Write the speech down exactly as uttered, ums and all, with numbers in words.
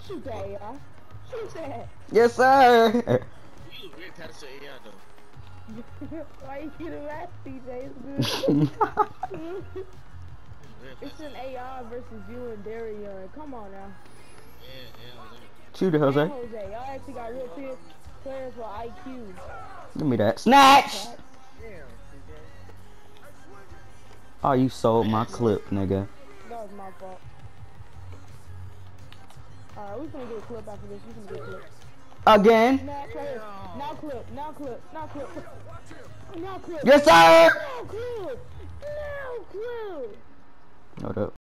Shoot that, y'all. Shoot that. Yes, sir. You really pass to A I though. Why you get a rap, C J? It's good. It's an A I versus you and Darion. Come on now. Yeah, yeah, Shoot it, Jose. And Jose, y'all actually got real players players with I Q. Give me that. Snatch! Damn, C J. Oh, you sold my clip, nigga. That was my fault. Alright, we gonna get a clip after this. We can get a clip. Again? Snatch right here. Now clip. Now clip. Now clip. Now clip. Yes, sir! Now clip. Now clip. Hold up.